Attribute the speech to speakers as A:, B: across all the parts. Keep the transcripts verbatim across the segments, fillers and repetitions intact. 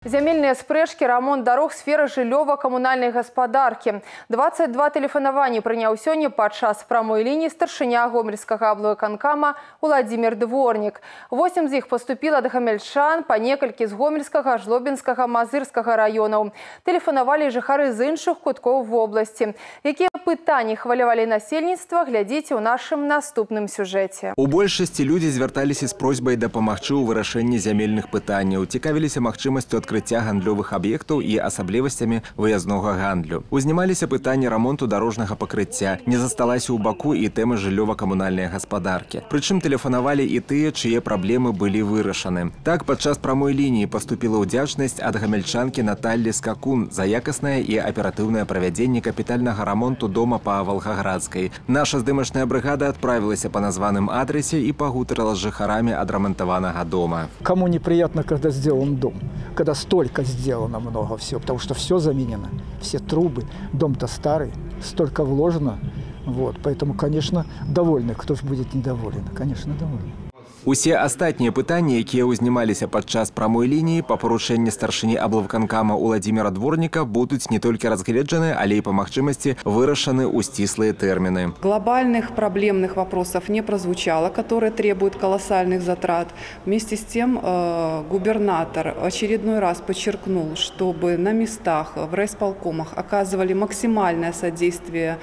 A: Зямельныя спрэчкі, рамонт дарог, сфера жыллёва-камунальнай гаспадаркі. двадцать два тэлефанаванні прыняў сёння падчас прамой лініі старшыня гомельскага аблвыканкама Уладзімір Дворнік. Восем з іх паступіла ад гамельчан, па некалькі з гомельскага, жлобінскага, мазырскага раёнаў. Тэлефанавалі жыхары з іншых куткоў вобласці. Якія пытанні хвалявалі насельніцтва, глядзіце ў нашым наступным сюжэце.
B: У большасці людзі звярталіся з просьбай дапамагчы ў вырашэнні зямельных пытанняў, цікавіліся магчымасцю адкрыцця гандлёвых аб'ектаў і асаблівасцямі выязнога гандлю. Узнімаліся пытанні рамонту дарожнага пакрыцця, не засталася ў баку і тэмы жыллёва-камунальнай гаспадаркі. Прычым тэлефанавалі і тыя, чые праблемы былі вырашаны. Так, падчас прамой лініі паступіла ўдзячнасць ад гамельчанкі Наталлі Скакун за якаснае і аператыўнае правядзенне капітальнага рамонту дома па Валгаградскай. Наша здымачная брыгада адправілася па названым адрасе і пагутарыла з жыхарамі адрамантаванага дома.
C: Кому неприятно, когда сделан дом, когда столько сделано много всего, потому что все заменено, все трубы, дом-то старый, столько вложено, вот, поэтому, конечно, довольны, кто же будет недоволен, конечно, довольны.
B: Усе астатнія пытанні, якія ўзнімаліся падчас прамой лініі па парушэнні старшыні аблвыканкама Уладзіміра Дворніка, будуць не толькі разгледжаны, але і па магчымасці вырашаны ў сціслыя тэрміны.
D: Глобальных проблемных вопросов не прозвучало, которые требуют колоссальных затрат. Вместе с тем губернатор очередной раз подчеркнул, чтобы на местах, в райисполкомах оказывали максимальное содействие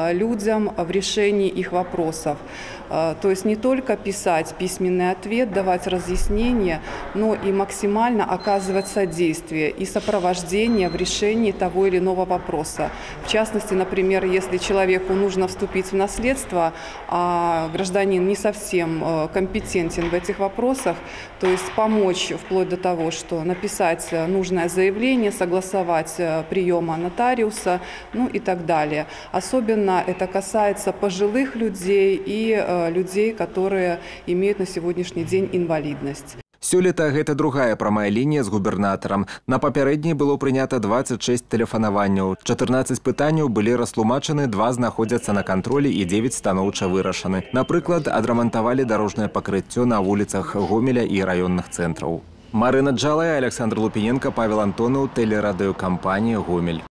D: людям в решении их вопросов. То есть не только писать письменный ответ, давать разъяснения, но и максимально оказывать содействие и сопровождение в решении того или иного вопроса. В частности, например, если человеку нужно вступить в наследство, а гражданин не совсем компетентен в этих вопросах, то есть помочь вплоть до того, что написать нужное заявление, согласовать приема нотариуса, ну и так далее. Особенно это касается пожилых людей и людей, которые имеют на сегодняшний день инвалидность.
B: Сёлета гэта другая прамая лінія з губернатарам. На папярэдняй было прынята двадцать шесть тэлефанаванняў. чатырнаццаць пытанняў былі растлумачаны, два знаходзяцца на кантролі і дзевяць станоўча вырашаны. Напрыклад, адрамантавалі дарожнае пакрыццё на вуліцах Гомеля і раённых цэнтраў. Марына Джалая, Александр Лупіненко, Павел Антонов, тэлерадыёкампанія «Гомель».